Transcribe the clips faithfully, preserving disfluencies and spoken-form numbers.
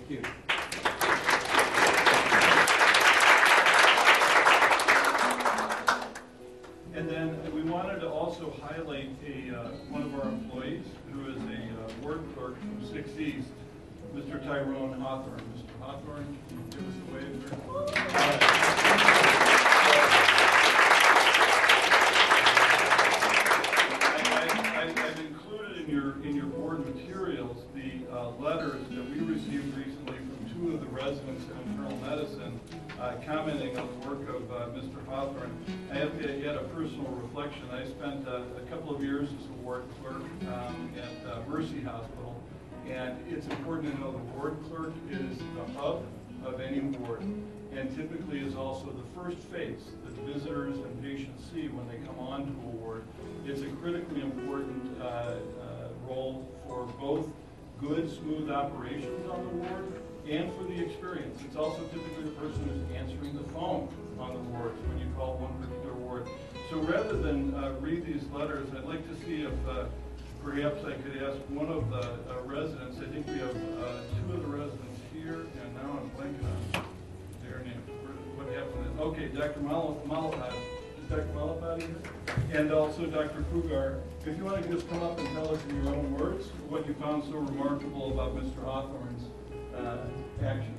Thank you. And then we wanted to also highlight a, uh, one of our employees who is a uh, ward clerk from Six East, Mister Tyrone Hawthorne. Mister Hawthorne, can you give us a wave here? I, I, I've included in your in your board materials the uh, letters that we received recently from two of the residents of internal medicine uh, commenting on the work of uh, Mister Hawthorne. I have to add a personal reflection. I spent uh, a couple of years as a ward clerk um, at uh, Mercy Hospital, and it's important to know the ward clerk is the hub of any ward, and typically is also the first face that visitors and patients see when they come onto a ward. It's a critically important uh, uh, role for both good, smooth operations on the ward and for the experience. It's also typically the person who's answering the phone on the wards when you call one particular ward. So rather than uh, read these letters, I'd like to see if uh, perhaps I could ask one of the uh, residents. I think we have uh, two of the residents here, and now I'm blanking on their name. What happened is, okay, Doctor Malapati. Is Doctor Malapati here? And also Doctor Krugar. If you want to just come up and tell us in your own words what you found so remarkable about Mister Hawthorne's uh, actions.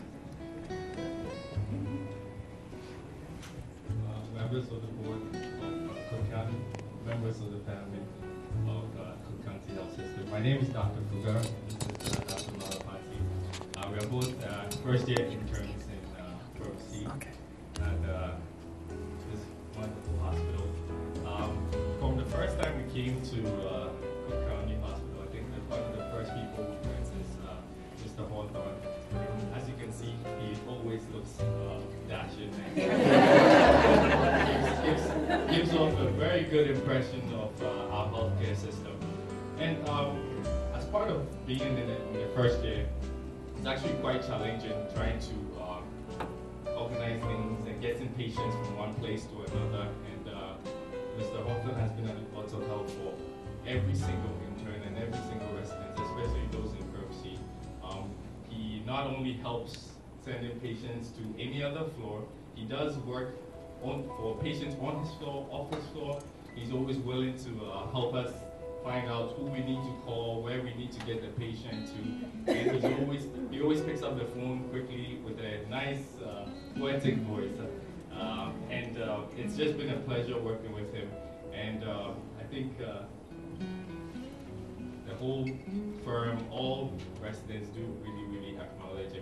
Uh, members of the board of uh, Cook County, members of the family of uh, Cook County Health System. My name is Doctor Krugar. This is uh, Doctor Malapati. Uh, we are both uh, first year interns in uh, P R O C Okay. at uh, this wonderful hospital. Um, from the first time we came to uh, Cook County Hospital, I think that one of the first people we met is uh, Mister Hawthorne. As you can see, he always looks uh, dashing and gives, gives, gives off a very good impression of uh, our healthcare system. And um, as part of being in the, in the first year, it's actually quite challenging trying to uh, organize things and getting patients from one place to another. And uh, Mister Hawthorne has been a lot of help for every single intern and every single resident, especially those in P R O C. Um, he not only helps sending patients to any other floor, he does work on, for patients on his floor, off his floor. He's always willing to uh, help us find out who we need to call, where we need to get the patient to. And he's always, he always picks up the phone quickly with a nice, uh, poetic voice. Um, and uh, it's just been a pleasure working with him. And uh, I think uh, the whole firm, all residents do really, really acknowledge